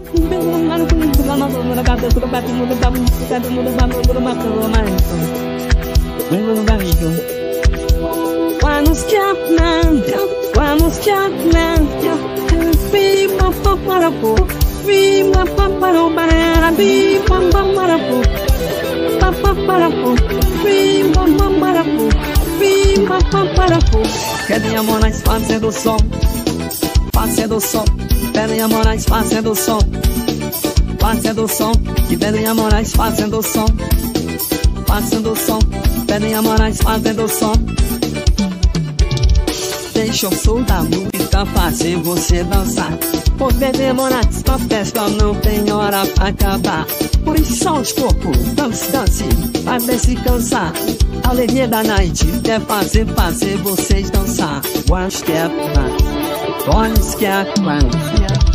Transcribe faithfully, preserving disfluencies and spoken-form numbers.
Vamos Chapman, vamos Chapman, viva paparapo, viva paparapo, viva paparapo, paparapo, viva paparapo, viva paparapo. Querem a Moraes fazendo som, fazendo som. Querem a Moraes fazendo som, fazendo som. Que pedem a Moraes fazendo som, fazendo som. Pedem a Moraes fazendo som. Deixa o som da música fazer você dançar. Poder demorar, a festa não tem hora pra acabar. Por isso solte o corpo, dance, dance, vai ver se cansar. A alegria da night quer fazer, fazer vocês dançar. One step, one step, one step.